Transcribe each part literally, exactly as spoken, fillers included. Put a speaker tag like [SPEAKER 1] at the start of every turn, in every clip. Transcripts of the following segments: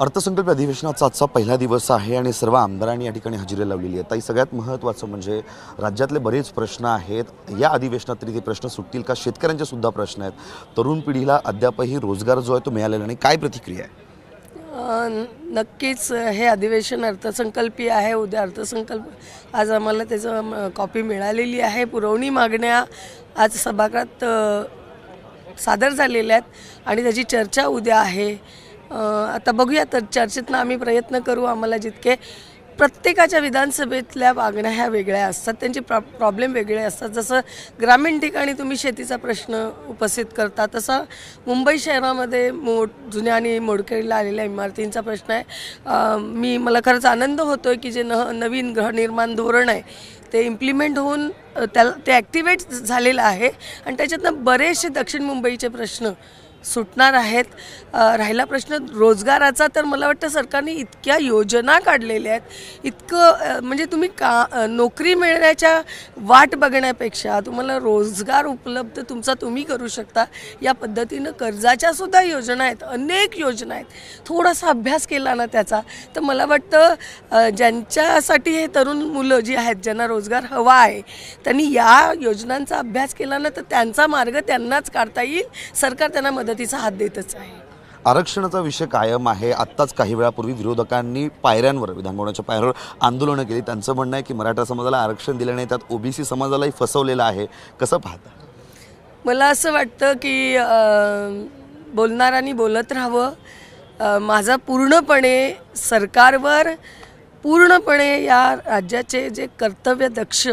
[SPEAKER 1] अर्थसंकल्प अधिवेशनाचा आजचा पहिला दिवस आहे आणि सर्व आमदारांनी या ठिकाणी हजेरी लावलेली आहे। ताई, सगळ्यात महत्त्वाचं म्हणजे राज्यातले बरेच प्रश्न आहेत। या अधिवेशनात तरी ते प्रश्न सुटतील का? शेतकऱ्यांचे सुद्धा प्रश्न आहेत। तरुण पिढीला अद्यापही रोजगार जो आहे तो मिळालेला नाही। काय प्रतिक्रिया आहे?
[SPEAKER 2] नक्कीच हे अधिवेशन अर्थसंकल्पीय आहे। उद्या अर्थसंकल्प आज आम्हाला त्याचं कॉपी मिळालेली आहे। पुरवणी मागण्या आज सभागृहात सादर झालेल्या आहेत आणि त्याची चर्चा उद्या आहे। आता बघूया, तर चर्चेतनं आम्ही प्रयत्न करू। आम्हाला जितके प्रत्येकाच्या विधानसभेतल्या मागण्या ह्या वेगळ्या असतात, त्यांचे प्रॉ प्रॉब्लेम वेगळे असतात। जसं ग्रामीण ठिकाणी तुम्ही शेतीचा प्रश्न उपस्थित करता, तसं मुंबई शहरामध्ये मोड जुन्या आणि मोडकळीला आलेल्या इमारतींचा प्रश्न आहे। मी मला खरंच आनंद होतो आहे की जे न नवीन गृहनिर्माण धोरण आहे ते इम्प्लिमेंट होऊन त्याला ते ॲक्टिवेट झालेलं आहे आणि त्याच्यातनं बरेचसे दक्षिण मुंबईचे प्रश्न सुटणार आहेत। राहिला प्रश्न रोजगाराचा, तर मला वाटतं सरकारने इतक्या योजना काढलेल्या आहेत, इतकं म्हणजे तुम्ही का नोकरी मिळण्याच्या वाट बघण्यापेक्षा तुम्हाला रोजगार उपलब्ध तुमचा तुम्ही करू शकता या पद्धतीनं कर्जाच्या सुद्धा योजना आहेत, अनेक योजना आहेत। थोडासा अभ्यास केला ना त्याचा, तर मला वाटतं ज्यांच्यासाठी हे तरुण मुलं जी आहेत ज्यांना रोजगार हवा आहे त्यांनी या योजनांचा अभ्यास केला ना, तर त्यांचा मार्ग त्यांनाच काढता येईल। सरकार त्यांना मदत तिचा हात देतच आहे।
[SPEAKER 1] आरक्षणाचा विषय कायम आहे। आत्ताच काही वेळापूर्वी विरोधकांनी पायऱ्यांवर विधानभवनाच्या पायऱ्यांवर आंदोलनं केली। त्यांचं म्हणणं आहे की मराठा समाजाला आरक्षण दिलं नाही, त्यात ओबीसी समाजालाही फसवलेलं आहे। कसं पाहता?
[SPEAKER 2] मला असं वाटतं की बोलणाऱ्यांनी बोलत राहावं। माझा पूर्णपणे सरकारवर पूर्णपणे या राज्याचे जे कर्तव्यदक्ष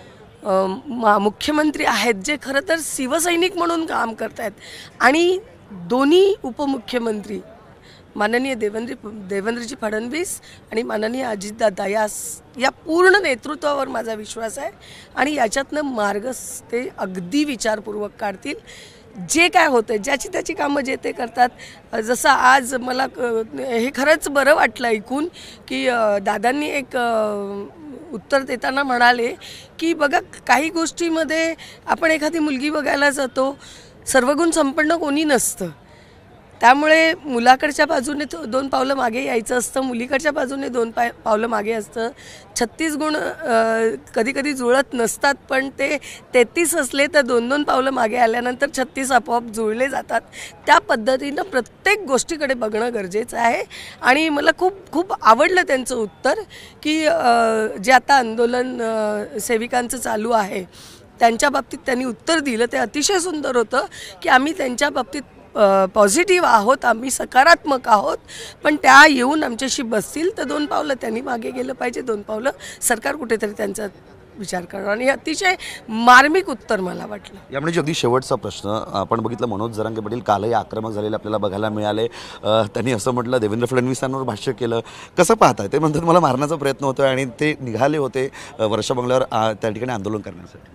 [SPEAKER 2] मुख्यमंत्री आहेत, जे खरं तर शिवसैनिक म्हणून काम करत आहेत, आणि दोन्ही उपमुख्यमंत्री माननीय देवेंद्र देवेंद्रजी फडणवीस आणि माननीय अजितदादा या या पूर्ण नेतृत्वावर माझा विश्वास आहे आणि याच्यातनं मार्ग ते अगदी विचारपूर्वक काढतील। जे काय होतं ज्याची त्याची कामं जे ते करतात। जसं आज मला हे खरंच बरं वाटलं ऐकून की दादांनी एक उत्तर देताना म्हणाले की बघा, काही गोष्टीमध्ये आपण एखादी मुलगी बघायला जातो, सर्वगुण संपन्न कोणी नसतं, त्यामुळे मुलाकडच्या बाजूने दोन पावलं मागे यायचं असतं, मुलीकडच्या बाजूने दोन पाय पावलं मागे असतं। छत्तीस गुण कधी कधी जुळत नसतात, पण ते तेहतीस असले तर दोन दोन पावलं मागे आल्यानंतर छत्तीस आपोआप जुळले जातात। त्या पद्धतीनं प्रत्येक गोष्टीकडे बघणं गरजेचं आहे आणि मला खूप खूप आवडलं त्यांचं उत्तर की जे आता आंदोलन सेविकांचं चालू आहे त्यांच्या बाबतीत त्यांनी उत्तर दिलं ते अतिशय सुंदर होतं की आम्ही त्यांच्या बाबतीत पॉझिटिव्ह आहोत, आम्ही सकारात्मक आहोत, पण त्या येऊन आमच्याशी बसतील तर दोन पावलं त्यांनी मागे गेलं पाहिजे, दोन पावलं सरकार कुठेतरी त्यांचा विचार करणं, आणि अतिशय मार्मिक उत्तर मला वाटलं।
[SPEAKER 1] यामुळे अगदी शेवटचा प्रश्न आपण बघितलं, मनोज जरांगे पाटील कालही आक्रमक झालेले आपल्याला बघायला मिळाले। त्यांनी असं म्हटलं, देवेंद्र फडणवीसांवर भाष्य केलं। कसं पाहताय? ते म्हणतात मला मारण्याचा प्रयत्न होतोय आणि ते निघाले होते वर्षा बंगल्यावर त्या ठिकाणी आंदोलन करण्यासाठी।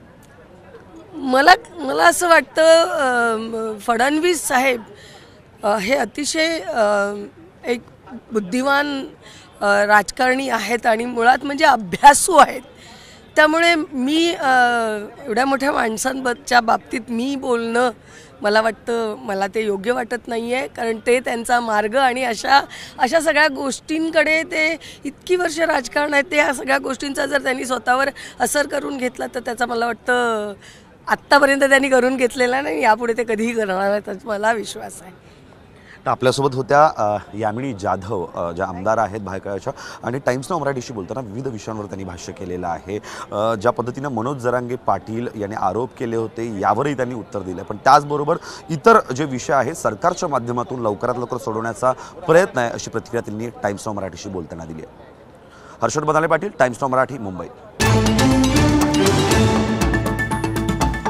[SPEAKER 2] मला मला असं वाटतं फडणवीस साहेब हे अतिशय एक बुद्धिमान राजकारणी आहेत आणि मुळात म्हणजे अभ्यासू आहेत। त्यामुळे मी एवढ्या मोठ्या माणसांच्या बाबतीत मी बोलणं मला वाटतं मला ते योग्य वाटत नाही आहे, कारण ते त्यांचा मार्ग आणि अशा अशा सगळ्या गोष्टींकडे ते इतकी वर्ष राजकारण आहे, ते या सगळ्या गोष्टींचा जर त्यांनी स्वतःवर असर करून घेतला तर त्याचा मला वाटतं आत्तापर्यंत त्यांनी करून घेतलेला नाही, यापुढे ते कधीही करणार आहेत त्याचा मला विश्वास आहे।
[SPEAKER 1] आपल्यासोबत होत्या यामिनी जाधव, ज्या आमदार आहेत भायखळ्याच्या, आणि टाइम्स नाऊ मराठीशी बोलताना विविध विषयांवर त्यांनी भाष्य केलेलं आहे। ज्या पद्धतीनं मनोज जरांगे पाटील यांनी आरोप केले होते यावरही त्यांनी उत्तर दिलं, पण त्याचबरोबर इतर जे विषय आहेत सरकारच्या माध्यमातून लवकरात लवकर सोडवण्याचा प्रयत्न आहे, अशी प्रतिक्रिया त्यांनी टाइम्स नाऊ मराठीशी बोलताना दिली आहे। Harshad Banale Patil, Times Now Marathi, Mumbai.